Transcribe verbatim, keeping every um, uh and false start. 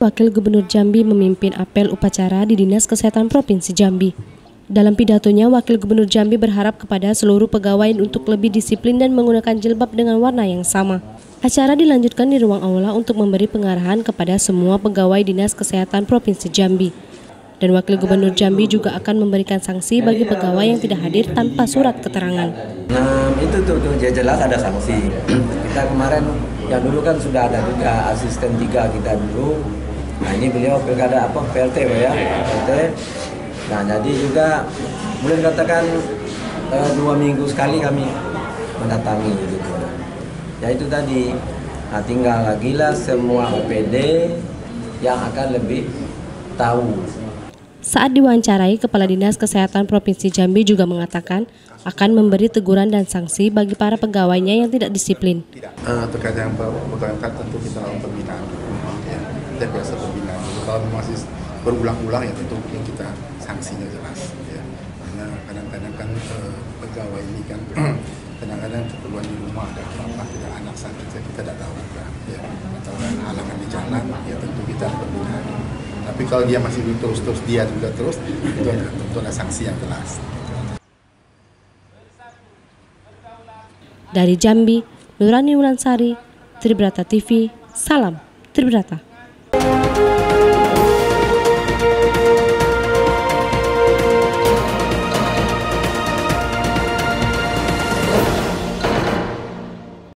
Wakil Gubernur Jambi memimpin apel upacara di Dinas Kesehatan Provinsi Jambi. Dalam pidatonya, Wakil Gubernur Jambi berharap kepada seluruh pegawai untuk lebih disiplin dan menggunakan jilbab dengan warna yang sama. Acara dilanjutkan di ruang aula untuk memberi pengarahan kepada semua pegawai Dinas Kesehatan Provinsi Jambi. Dan Wakil Gubernur Jambi juga akan memberikan sanksi bagi pegawai yang tidak hadir tanpa surat keterangan. Nah, itu tuh, tuh jelas ada sanksi. Kita kemarin yang dulu kan sudah ada juga asisten tiga kita dulu. Nah ini beliau pilkada apa P L T ya, P L T. Nah jadi juga boleh dikatakan eh, dua minggu sekali kami mendatangi gitu. Ya itu tadi. Nah tinggal lagi lah semua O P D yang akan lebih tahu. Saat diwawancarai, Kepala Dinas Kesehatan Provinsi Jambi juga mengatakan akan memberi teguran dan sanksi bagi para pegawainya yang tidak disiplin. Uh, terkait yang pegawai tentu kita lakukan pembinaan, ya, kita biasa pembinaan. Kalau masih berulang-ulang ya tentu mungkin kita sanksinya jelas. Ya. Karena kadang-kadang kan uh, pegawai ini kan kadang-kadang keperluan di rumah ada apa tidak anak sakit kita tidak tahu juga. Ya. Atau halangan di jalan ya tentu kita pembinaan. Tapi kalau dia masih terus-terus dia juga terus, itu ada, tentu ada sanksi yang jelas. Dari Jambi, Nurani Wulansari, Tribrata T V, salam Tribrata.